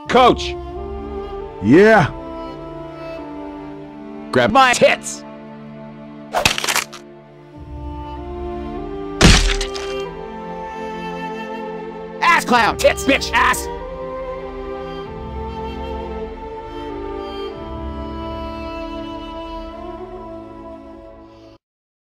Coach! Yeah. Grab my tits! Ass clown! Tits, bitch, ass!